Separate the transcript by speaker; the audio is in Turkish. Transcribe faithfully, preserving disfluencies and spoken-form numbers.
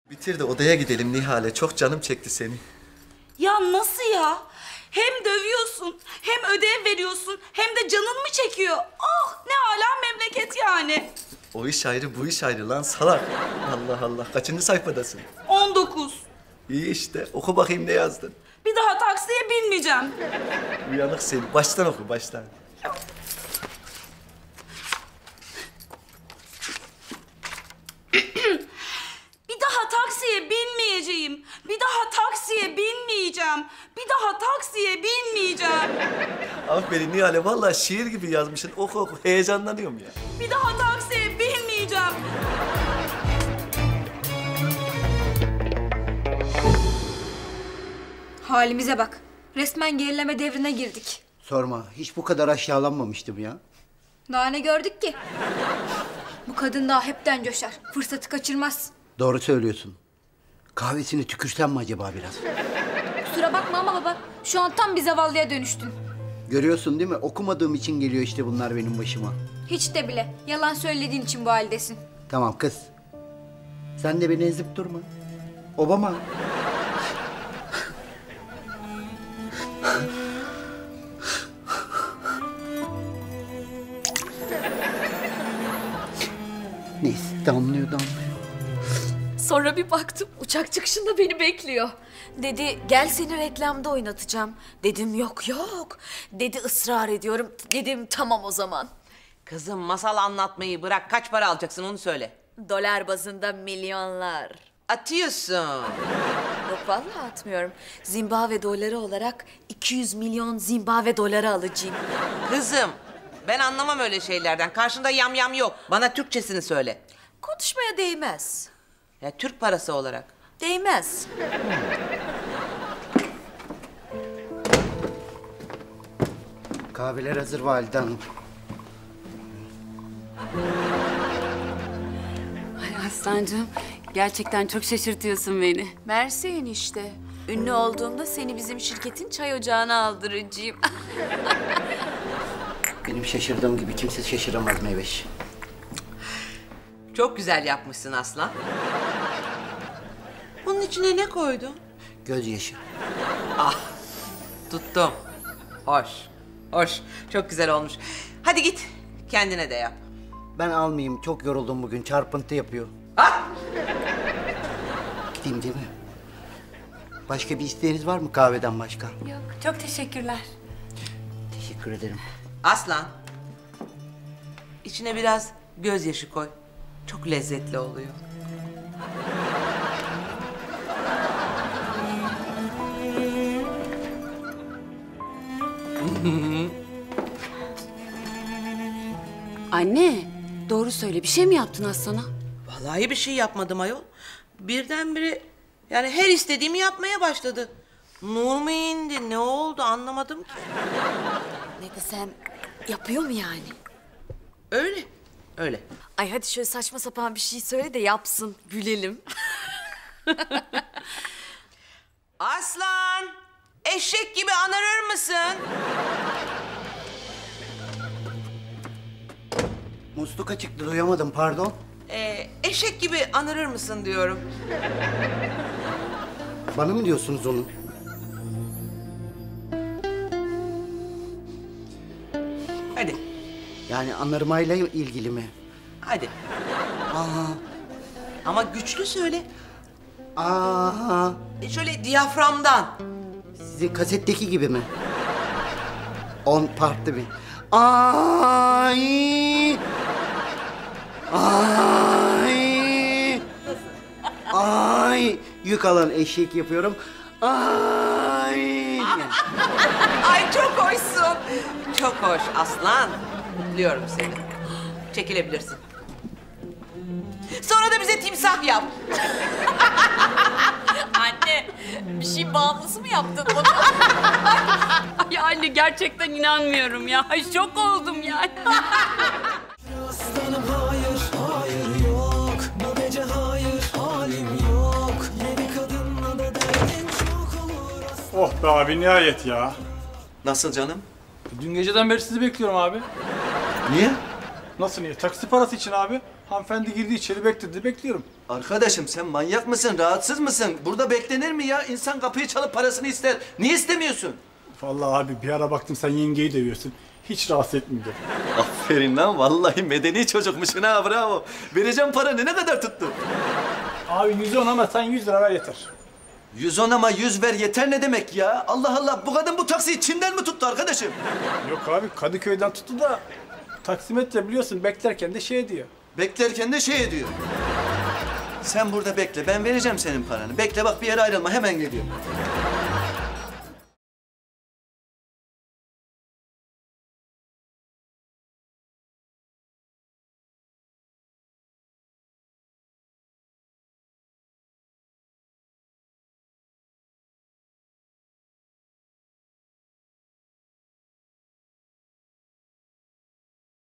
Speaker 1: Bitir de odaya gidelim Nihale. Çok canım çekti seni.
Speaker 2: Ya nasıl ya? Hem dövüyorsun, hem ödev veriyorsun, hem de canın mı çekiyor? Ah ne âlâ memleket yani.
Speaker 1: O iş ayrı, bu iş ayrı lan salak. Allah Allah. Kaçıncı sayfadasın?
Speaker 2: on dokuz.
Speaker 1: İyi işte. Oku bakayım ne yazdın.
Speaker 2: Bir daha taksiye binmeyeceğim.
Speaker 1: Uyanık seni. Baştan oku, baştan.
Speaker 2: Bir daha taksiye binmeyeceğim. Bir daha taksiye binmeyeceğim. Bir daha taksiye binmeyeceğim.
Speaker 1: Aferin Nihale. Vallahi şiir gibi yazmışsın. Oku oku. Heyecanlanıyorum ya.
Speaker 2: Bir daha taksiye binmeyeceğim.
Speaker 3: Halimize bak. Resmen gerileme devrine girdik.
Speaker 4: Sorma. Hiç bu kadar aşağılanmamıştım ya.
Speaker 3: Daha ne gördük ki? Bu kadın daha hepten coşar. Fırsatı kaçırmaz.
Speaker 4: Doğru söylüyorsun. Kahvesini tükürsem mi acaba biraz?
Speaker 3: Kusura bakma ama baba. Şu an tam bir zavallıya dönüştün.
Speaker 4: Görüyorsun değil mi? Okumadığım için geliyor işte bunlar benim başıma.
Speaker 3: Hiç de bile. Yalan söylediğin için bu haldesin.
Speaker 4: Tamam kız. Sen de beni ezip durma. Obama. Neyse damlıyor damlıyor.
Speaker 5: Sonra bir baktım uçak çıkışında beni bekliyor. Dedi gel seni reklamda oynatacağım. Dedim yok yok. Dedi ısrar ediyorum. Dedim tamam o zaman.
Speaker 6: Kızım masal anlatmayı bırak. Kaç para alacaksın onu söyle.
Speaker 5: Dolar bazında milyonlar.
Speaker 6: Atıyorsun.
Speaker 5: Yok vallahi atmıyorum. Zimbabwe doları olarak iki yüz milyon Zimbabwe doları alacağım.
Speaker 6: Kızım ben anlamam öyle şeylerden. Karşında yam yam yok. Bana Türkçesini söyle.
Speaker 5: Konuşmaya değmez.
Speaker 6: Ya Türk parası olarak.
Speaker 5: Değmez.
Speaker 4: Kahveler hazır Valide Hanım.
Speaker 7: Ay Aslancığım, gerçekten çok şaşırtıyorsun beni.
Speaker 5: Mersi enişte. Ünlü olduğumda seni bizim şirketin çay ocağına aldıracağım.
Speaker 4: Benim şaşırdığım gibi kimse şaşıramaz Meyveş.
Speaker 6: Çok güzel yapmışsın Aslan. Bunun içine ne koydun?
Speaker 4: Gözyaşı.
Speaker 6: Ah tuttum. Hoş. Hoş. Çok güzel olmuş. Hadi git kendine de yap.
Speaker 4: Ben almayayım. Çok yoruldum bugün. Çarpıntı yapıyor.
Speaker 6: Ah!
Speaker 4: Gideyim değil mi? Başka bir isteğiniz var mı kahveden başka?
Speaker 7: Yok, çok teşekkürler.
Speaker 4: Teşekkür ederim.
Speaker 6: Aslan. İçine biraz gözyaşı koy. Çok lezzetli oluyor.
Speaker 7: Anne, doğru söyle. Bir şey mi yaptın Aslan'a?
Speaker 6: Vallahi bir şey yapmadım ayol. Birdenbire yani her istediğimi yapmaya başladı. Nur mu indi, ne oldu anlamadım ki.
Speaker 5: Ne desem yapıyor mu yani?
Speaker 6: Öyle, öyle.
Speaker 5: Ay hadi şöyle saçma sapan bir şey söyle de yapsın. Gülelim.
Speaker 6: Aslan, eşek gibi anırır mısın?
Speaker 4: Musluk açıktı. Duyamadım. Pardon.
Speaker 6: Ee, eşek gibi anırır mısın diyorum.
Speaker 4: Bana mı diyorsunuz onu?
Speaker 6: Hadi,
Speaker 4: Yani anırmayla ilgili mi?
Speaker 6: hadi.
Speaker 4: Aha.
Speaker 6: Ama güçlü söyle.
Speaker 4: Aha.
Speaker 6: E şöyle diyaframdan.
Speaker 4: Sizin kasetteki gibi mi? On partlı bir. Ay. Ay. Ay. Yük alan eşek yapıyorum. Ay.
Speaker 6: Ay çok hoşsun. Çok hoş Aslan. Kutluyorum seni. Çekilebilirsin. Sonra da bize timsah yap.
Speaker 7: Anne, bir şey bağımlısı mı yaptın bana? Ay anne, gerçekten inanmıyorum ya. Ay, şok oldum yani.
Speaker 8: Aslanım hayır, hayır yok. Bu gece hayır, halim yok. Yedi kadınla da derdin çok olur.
Speaker 9: Oh be abi nihayet ya.
Speaker 1: Nasıl canım?
Speaker 9: Dün geceden beri sizi bekliyorum abi.
Speaker 1: Niye?
Speaker 9: Nasıl niye? Taksi parası için abi. Hanımefendi girdi içeri bekledi. Bekliyorum.
Speaker 1: Arkadaşım sen manyak mısın? Rahatsız mısın? Burada beklenir mi ya? İnsan kapıyı çalıp parasını ister. Niye istemiyorsun?
Speaker 9: Vallahi abi bir ara baktım sen yengeyi dövüyorsun. Hiç rahatsız etmeyecek.
Speaker 1: Aferin lan. Vallahi medeni çocukmuşsun ha. Bravo. Vereceğim paranı. Ne kadar tuttu?
Speaker 9: Abi yüz on ama sen yüz lira ver yeter.
Speaker 1: Yüz on ama yüz ver yeter ne demek ya? Allah Allah. Bu kadın bu taksiyi Çin'den mi tuttu arkadaşım?
Speaker 9: Yok abi Kadıköy'den tuttu da taksimetre biliyorsun beklerken de şey diyor.
Speaker 1: Beklerken de şey ediyor. Sen burada bekle. Ben vereceğim senin paranı. Bekle bak bir yere ayrılma. Hemen geliyorum.